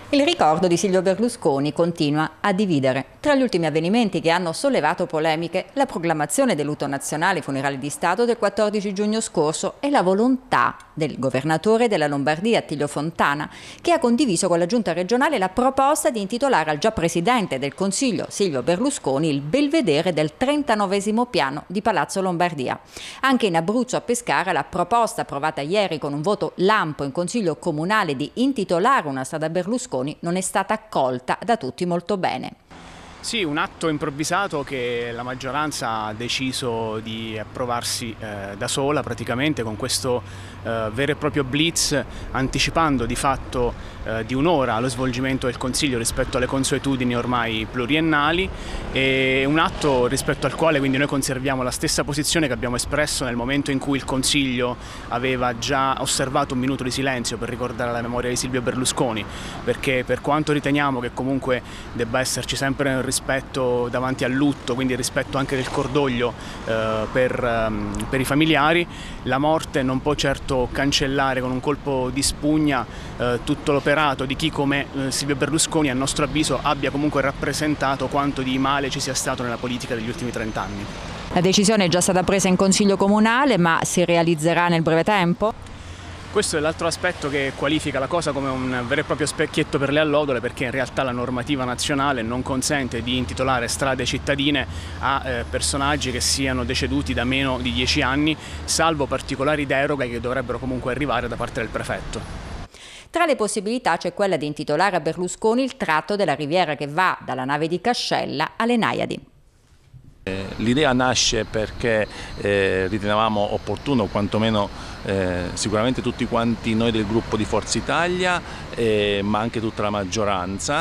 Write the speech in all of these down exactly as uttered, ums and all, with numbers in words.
Il ricordo di Silvio Berlusconi continua a dividere. Tra gli ultimi avvenimenti che hanno sollevato polemiche, la proclamazione del lutto nazionale ai funerali di Stato del quattordici giugno scorso e la volontà del governatore della Lombardia, Attilio Fontana, che ha condiviso con la giunta regionale la proposta di intitolare al già presidente del Consiglio, Silvio Berlusconi, il belvedere del trentanovesimo piano di Palazzo Lombardia. Anche in Abruzzo, a Pescara, la proposta approvata ieri con un voto lampo in Consiglio Comunale di intitolare una strada a Berlusconi non è stata accolta da tutti molto bene. Sì, un atto improvvisato che la maggioranza ha deciso di approvarsi eh, da sola praticamente con questo eh, vero e proprio blitz, anticipando di fatto eh, di un'ora lo svolgimento del Consiglio rispetto alle consuetudini ormai pluriennali, e un atto rispetto al quale quindi noi conserviamo la stessa posizione che abbiamo espresso nel momento in cui il Consiglio aveva già osservato un minuto di silenzio per ricordare la memoria di Silvio Berlusconi, perché per quanto riteniamo che comunque debba esserci sempre un rispetto davanti al lutto, quindi il rispetto anche del cordoglio eh, per, um, per i familiari, la morte non può certo cancellare con un colpo di spugna eh, tutto l'operato di chi come eh, Silvio Berlusconi, a nostro avviso, abbia comunque rappresentato quanto di male ci sia stato nella politica degli ultimi trent'anni. La decisione è già stata presa in Consiglio Comunale, ma si realizzerà nel breve tempo? Questo è l'altro aspetto che qualifica la cosa come un vero e proprio specchietto per le allodole, perché in realtà la normativa nazionale non consente di intitolare strade cittadine a eh, personaggi che siano deceduti da meno di dieci anni, salvo particolari deroghe che dovrebbero comunque arrivare da parte del prefetto. Tra le possibilità c'è quella di intitolare a Berlusconi il tratto della riviera che va dalla nave di Cascella alle Naiadi. L'idea nasce perché eh, ritenevamo opportuno, quantomeno eh, sicuramente tutti quanti noi del gruppo di Forza Italia, eh, ma anche tutta la maggioranza,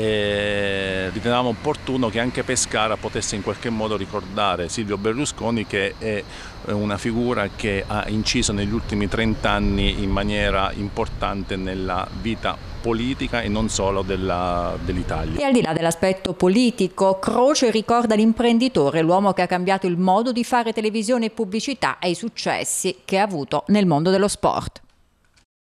eh, ritenevamo opportuno che anche Pescara potesse in qualche modo ricordare Silvio Berlusconi, che è una figura che ha inciso negli ultimi trent'anni in maniera importante nella vita politica e non solo dell'Italia. E al di là dell'aspetto politico, Croce ricorda l'imprenditore, l'uomo che ha cambiato il modo di fare televisione e pubblicità e i successi che ha avuto nel mondo dello sport.